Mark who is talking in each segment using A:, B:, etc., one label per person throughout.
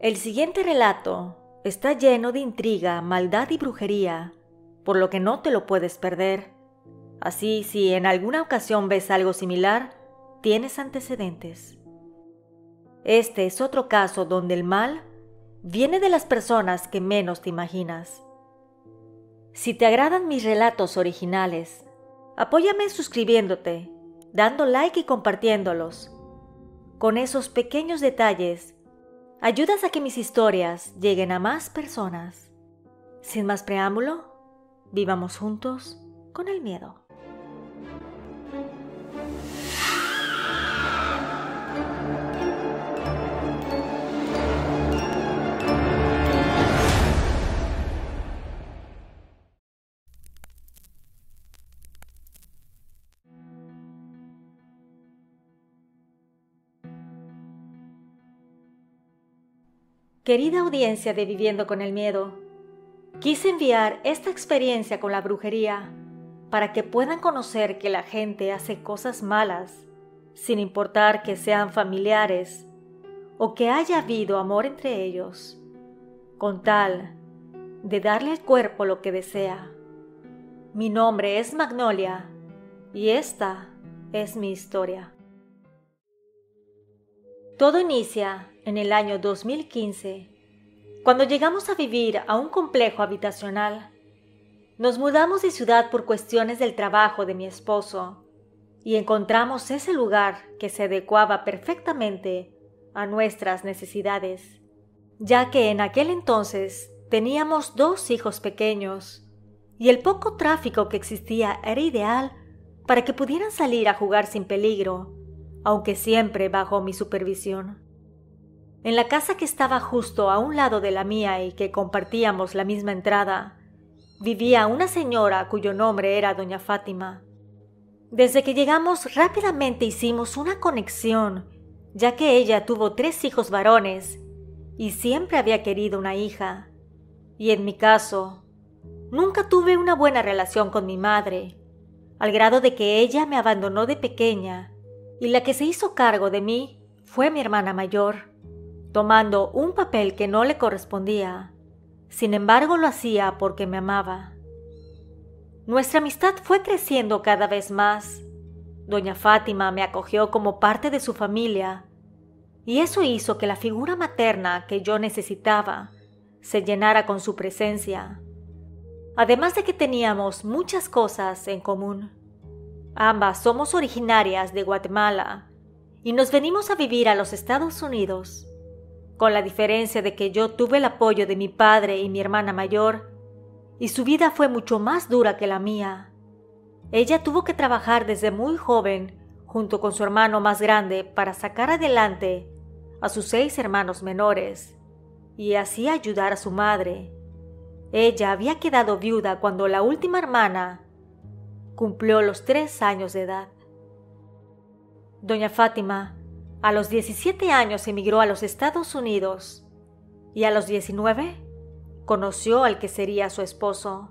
A: El siguiente relato está lleno de intriga, maldad y brujería, por lo que no te lo puedes perder. Así, si en alguna ocasión ves algo similar, tienes antecedentes. Este es otro caso donde el mal viene de las personas que menos te imaginas. Si te agradan mis relatos originales, apóyame suscribiéndote, dando like y compartiéndolos. Con esos pequeños detalles, ayudas a que mis historias lleguen a más personas. Sin más preámbulo, vivamos juntos con el miedo. Querida audiencia de Viviendo con el Miedo, quise enviar esta experiencia con la brujería para que puedan conocer que la gente hace cosas malas, sin importar que sean familiares o que haya habido amor entre ellos, con tal de darle al cuerpo lo que desea. Mi nombre es Magnolia y esta es mi historia. Todo inicia en el año 2015, cuando llegamos a vivir a un complejo habitacional. Nos mudamos de ciudad por cuestiones del trabajo de mi esposo y encontramos ese lugar que se adecuaba perfectamente a nuestras necesidades, ya que en aquel entonces teníamos 2 hijos pequeños y el poco tráfico que existía era ideal para que pudieran salir a jugar sin peligro, aunque siempre bajo mi supervisión. En la casa que estaba justo a un lado de la mía y que compartíamos la misma entrada, vivía una señora cuyo nombre era Doña Fátima. Desde que llegamos rápidamente hicimos una conexión, ya que ella tuvo 3 hijos varones y siempre había querido una hija. Y en mi caso, nunca tuve una buena relación con mi madre, al grado de que ella me abandonó de pequeña y la que se hizo cargo de mí fue mi hermana mayor, tomando un papel que no le correspondía. Sin embargo, lo hacía porque me amaba. Nuestra amistad fue creciendo cada vez más. Doña Fátima me acogió como parte de su familia, y eso hizo que la figura materna que yo necesitaba se llenara con su presencia. Además de que teníamos muchas cosas en común. Ambas somos originarias de Guatemala y nos venimos a vivir a los Estados Unidos, con la diferencia de que yo tuve el apoyo de mi padre y mi hermana mayor, y su vida fue mucho más dura que la mía. Ella tuvo que trabajar desde muy joven junto con su hermano más grande para sacar adelante a sus 6 hermanos menores y así ayudar a su madre. Ella había quedado viuda cuando la última hermana cumplió los 3 años de edad. Doña Fátima a los 17 años emigró a los Estados Unidos y a los 19 conoció al que sería su esposo.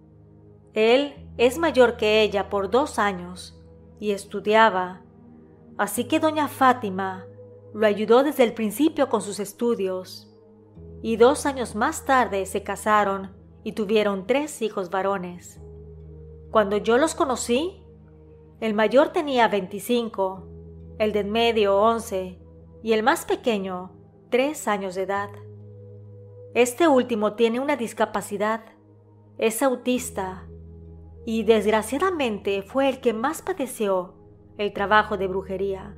A: Él es mayor que ella por 2 años y estudiaba, así que Doña Fátima lo ayudó desde el principio con sus estudios y 2 años más tarde se casaron y tuvieron 3 hijos varones. Cuando yo los conocí, el mayor tenía 25, el de en medio 11 y el más pequeño 3 años de edad. Este último tiene una discapacidad, es autista y desgraciadamente fue el que más padeció el trabajo de brujería.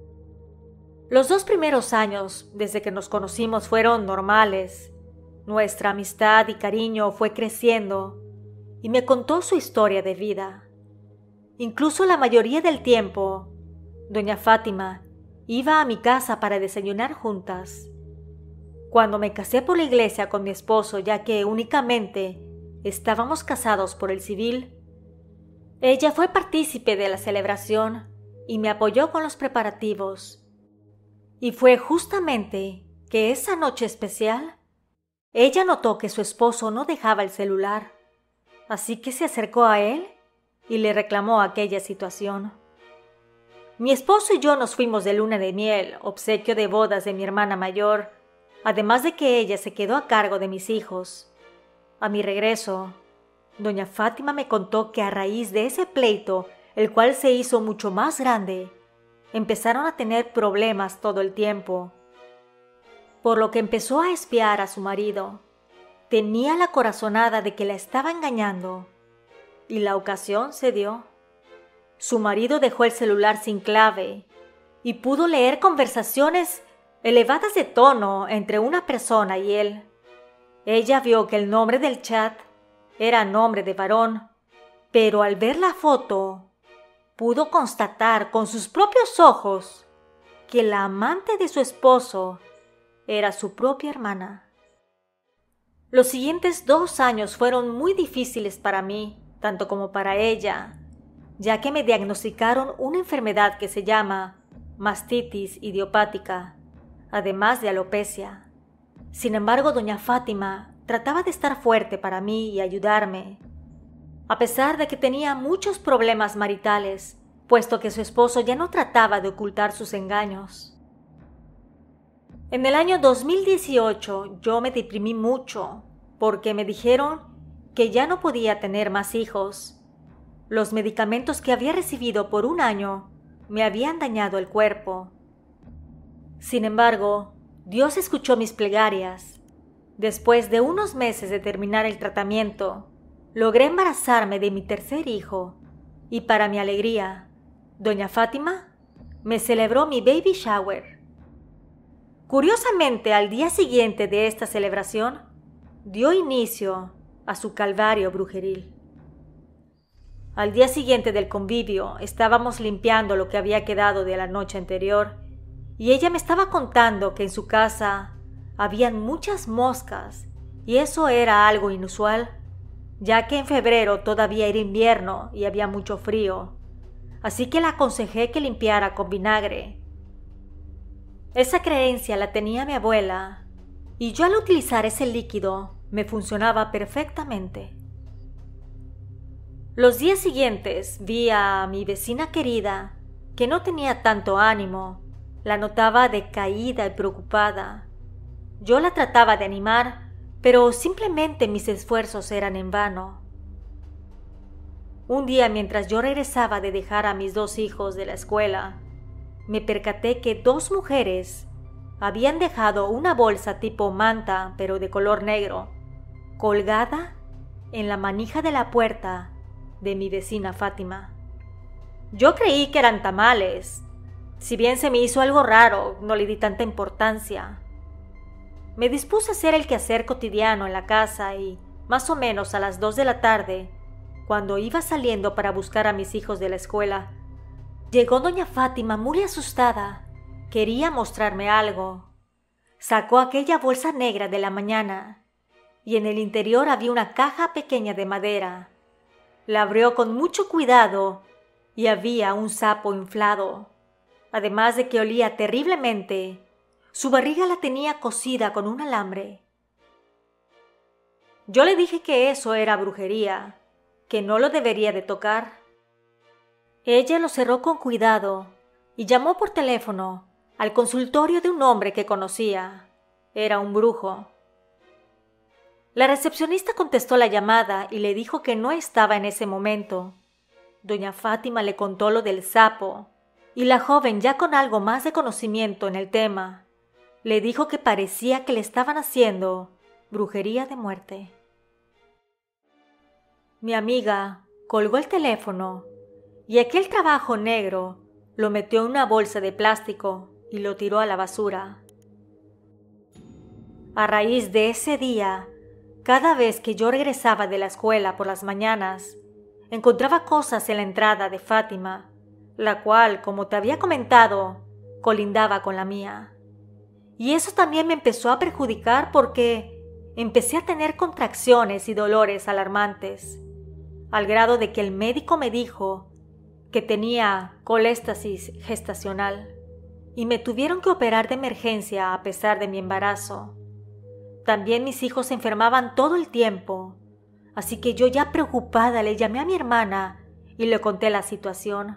A: Los 2 primeros años desde que nos conocimos fueron normales. Nuestra amistad y cariño fue creciendo y me contó su historia de vida. Incluso la mayoría del tiempo, Doña Fátima iba a mi casa para desayunar juntas. Cuando me casé por la iglesia con mi esposo, ya que únicamente estábamos casados por el civil, ella fue partícipe de la celebración y me apoyó con los preparativos. Y fue justamente que esa noche especial, ella notó que su esposo no dejaba el celular, así que se acercó a él y le reclamó aquella situación. Mi esposo y yo nos fuimos de luna de miel, obsequio de bodas de mi hermana mayor, además de que ella se quedó a cargo de mis hijos. A mi regreso, doña Fátima me contó que a raíz de ese pleito, el cual se hizo mucho más grande, empezaron a tener problemas todo el tiempo, por lo que empezó a espiar a su marido. Tenía la corazonada de que la estaba engañando, y la ocasión se dio. Su marido dejó el celular sin clave y pudo leer conversaciones elevadas de tono entre una persona y él. Ella vio que el nombre del chat era nombre de varón, pero al ver la foto, pudo constatar con sus propios ojos que la amante de su esposo era su propia hermana. Los siguientes 2 años fueron muy difíciles para mí, tanto como para ella, ya que me diagnosticaron una enfermedad que se llama mastitis idiopática, además de alopecia. Sin embargo, doña Fátima trataba de estar fuerte para mí y ayudarme, a pesar de que tenía muchos problemas maritales, puesto que su esposo ya no trataba de ocultar sus engaños. En el año 2018 yo me deprimí mucho porque me dijeron que ya no podía tener más hijos. Los medicamentos que había recibido por 1 año me habían dañado el cuerpo. Sin embargo, Dios escuchó mis plegarias. Después de unos meses de terminar el tratamiento, logré embarazarme de mi 3er hijo y para mi alegría, doña Fátima me celebró mi baby shower. Curiosamente, al día siguiente de esta celebración, dio inicio a su calvario brujeril. Al día siguiente del convivio, estábamos limpiando lo que había quedado de la noche anterior, y ella me estaba contando que en su casa habían muchas moscas, y eso era algo inusual, ya que en febrero todavía era invierno y había mucho frío, así que le aconsejé que limpiara con vinagre. Esa creencia la tenía mi abuela, y yo al utilizar ese líquido me funcionaba perfectamente. Los días siguientes vi a mi vecina querida, que no tenía tanto ánimo, la notaba decaída y preocupada. Yo la trataba de animar, pero simplemente mis esfuerzos eran en vano. Un día, mientras yo regresaba de dejar a mis 2 hijos de la escuela, me percaté que 2 mujeres habían dejado una bolsa tipo manta, pero de color negro, colgada en la manija de la puerta de mi vecina Fátima. Yo creí que eran tamales. Si bien se me hizo algo raro, no le di tanta importancia. Me dispuse a hacer el quehacer cotidiano en la casa y, más o menos a las 2 de la tarde, cuando iba saliendo para buscar a mis hijos de la escuela, llegó doña Fátima muy asustada. Quería mostrarme algo. Sacó aquella bolsa negra de la mañana y en el interior había una caja pequeña de madera. La abrió con mucho cuidado y había un sapo inflado. Además de que olía terriblemente, su barriga la tenía cosida con un alambre. Yo le dije que eso era brujería, que no lo debería de tocar. Ella lo cerró con cuidado y llamó por teléfono al consultorio de un hombre que conocía. Era un brujo. La recepcionista contestó la llamada y le dijo que no estaba en ese momento. Doña Fátima le contó lo del sapo y la joven, ya con algo más de conocimiento en el tema, le dijo que parecía que le estaban haciendo brujería de muerte. Mi amiga colgó el teléfono y aquel trabajo negro lo metió en una bolsa de plástico y lo tiró a la basura. A raíz de ese día, cada vez que yo regresaba de la escuela por las mañanas, encontraba cosas en la entrada de Fátima, la cual, como te había comentado, colindaba con la mía. Y eso también me empezó a perjudicar porque empecé a tener contracciones y dolores alarmantes, al grado de que el médico me dijo que tenía coléstasis gestacional y me tuvieron que operar de emergencia a pesar de mi embarazo. También mis hijos se enfermaban todo el tiempo, así que yo ya preocupada le llamé a mi hermana y le conté la situación.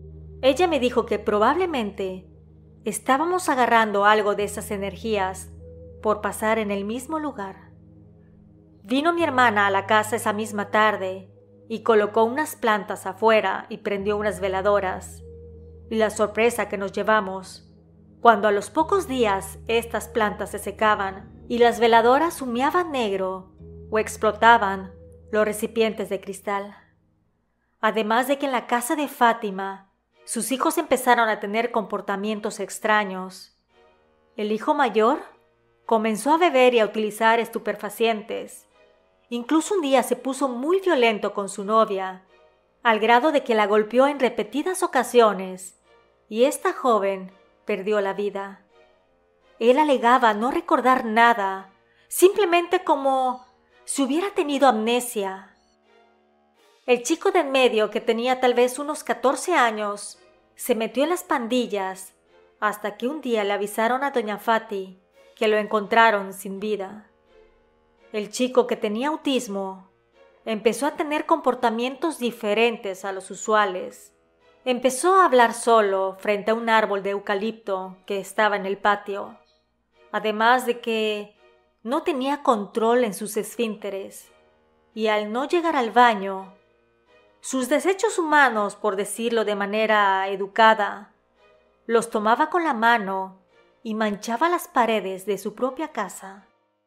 A: Ella me dijo que probablemente estábamos agarrando algo de esas energías por pasar en el mismo lugar. Vino mi hermana a la casa esa misma tarde y colocó unas plantas afuera y prendió unas veladoras. Y la sorpresa que nos llevamos, cuando a los pocos días estas plantas se secaban y las veladoras humeaban negro o explotaban los recipientes de cristal. Además de que en la casa de Fátima, sus hijos empezaron a tener comportamientos extraños. El hijo mayor comenzó a beber y a utilizar estupefacientes. Incluso un día se puso muy violento con su novia, al grado de que la golpeó en repetidas ocasiones, y esta joven perdió la vida. Él alegaba no recordar nada, simplemente como si hubiera tenido amnesia. El chico de en medio, que tenía tal vez unos 14 años, se metió en las pandillas hasta que un día le avisaron a doña Fati que lo encontraron sin vida. El chico, que tenía autismo, empezó a tener comportamientos diferentes a los usuales. Empezó a hablar solo frente a un árbol de eucalipto que estaba en el patio, además de que no tenía control en sus esfínteres y al no llegar al baño, sus desechos humanos, por decirlo de manera educada, los tomaba con la mano y manchaba las paredes de su propia casa.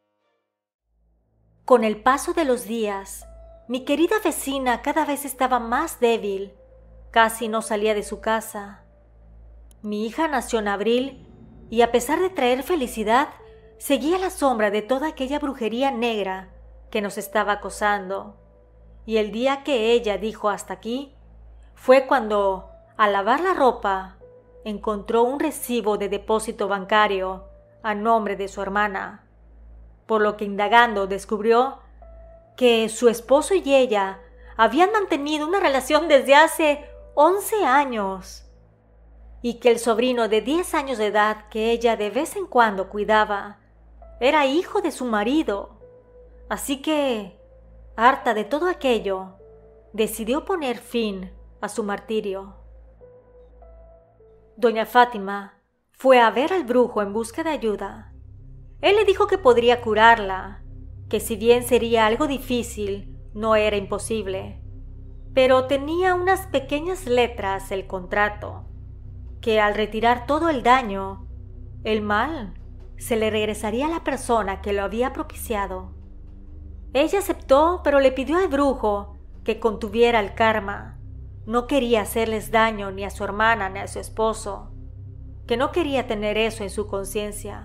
A: Con el paso de los días, mi querida vecina cada vez estaba más débil, casi no salía de su casa. Mi hija nació en abril y a pesar de traer felicidad, seguía la sombra de toda aquella brujería negra que nos estaba acosando. Y el día que ella dijo hasta aquí, fue cuando, al lavar la ropa, encontró un recibo de depósito bancario a nombre de su hermana, por lo que indagando descubrió que su esposo y ella habían mantenido una relación desde hace 11 años y que el sobrino de 10 años de edad que ella de vez en cuando cuidaba era hijo de su marido. Así que, harta de todo aquello, decidió poner fin a su martirio. Doña Fátima fue a ver al brujo en busca de ayuda. Él le dijo que podría curarla, que si bien sería algo difícil, no era imposible, pero tenía unas pequeñas letras el contrato, que al retirar todo el daño, el mal se le regresaría a la persona que lo había propiciado. Ella aceptó, pero le pidió al brujo que contuviera el karma. No quería hacerles daño ni a su hermana ni a su esposo, que no quería tener eso en su conciencia.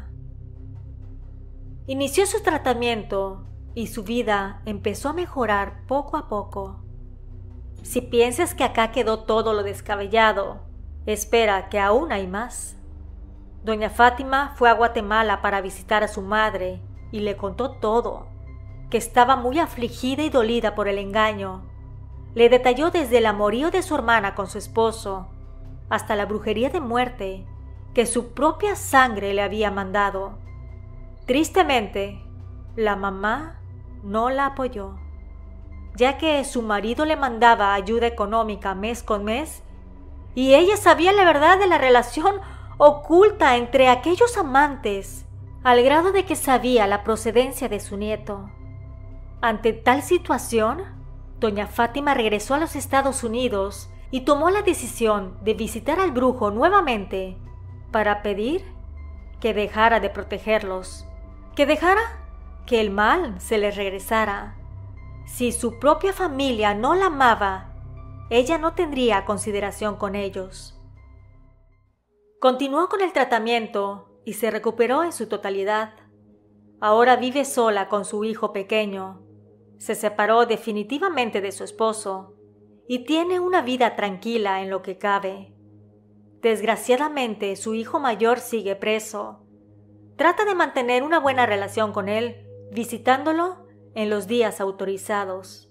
A: Inició su tratamiento y su vida empezó a mejorar poco a poco. Si piensas que acá quedó todo lo descabellado, espera que aún hay más. Doña Fátima fue a Guatemala para visitar a su madre y le contó todo, que estaba muy afligida y dolida por el engaño. Le detalló desde el amorío de su hermana con su esposo hasta la brujería de muerte que su propia sangre le había mandado. Tristemente, la mamá no la apoyó, ya que su marido le mandaba ayuda económica mes con mes y ella sabía la verdad de la relación oculta entre aquellos amantes, al grado de que sabía la procedencia de su nieto. Ante tal situación, doña Fátima regresó a los Estados Unidos y tomó la decisión de visitar al brujo nuevamente para pedir que dejara de protegerlos, que dejara que el mal se les regresara. Si su propia familia no la amaba, ella no tendría consideración con ellos. Continuó con el tratamiento y se recuperó en su totalidad. Ahora vive sola con su hijo pequeño. Se separó definitivamente de su esposo y tiene una vida tranquila en lo que cabe. Desgraciadamente, su hijo mayor sigue preso. Trata de mantener una buena relación con él, visitándolo en los días autorizados.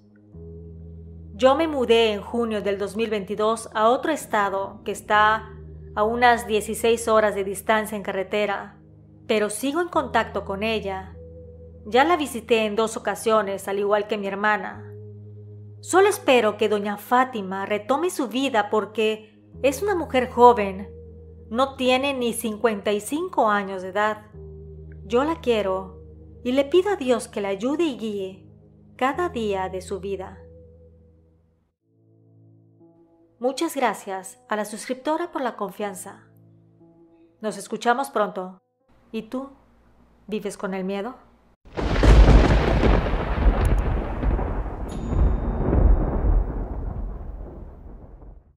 A: Yo me mudé en junio del 2022 a otro estado que está a unas 16 horas de distancia en carretera, pero sigo en contacto con ella. Ya la visité en 2 ocasiones, al igual que mi hermana. Solo espero que doña Fátima retome su vida porque es una mujer joven. No tiene ni 55 años de edad. Yo la quiero y le pido a Dios que la ayude y guíe cada día de su vida. Muchas gracias a la suscriptora por la confianza. Nos escuchamos pronto. ¿Y tú? ¿Vives con el miedo?